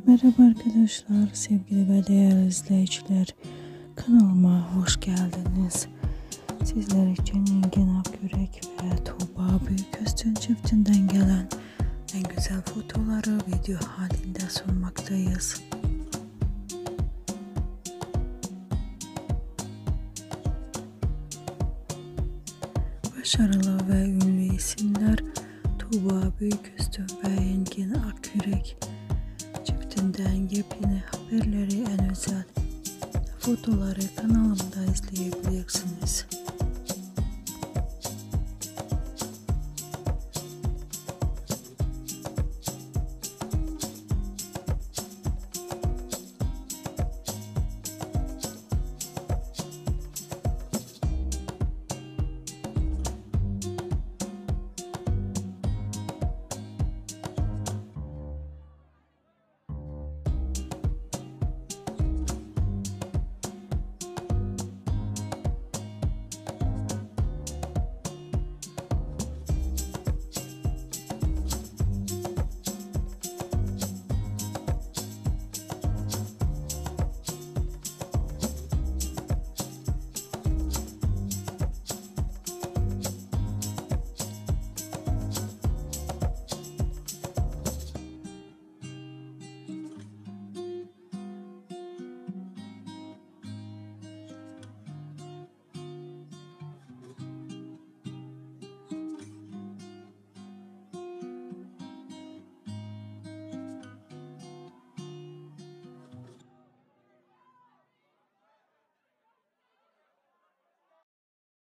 Merhaba arkadaşlar, sevgili ve değerli izleyiciler. Kanalıma hoş geldiniz. Sizler için Engin Akyürek ve Tuğba Büyüküstün çiftinden gelen en güzel fotoğrafları video halinde sunmaktayız. Başarılı ve ünlü isimler Tuğba Büyüküstün ve Engin Akyürek çiftinden yepyeni haberleri, en özel fotoğrafları kanalımda izleyebilirsiniz.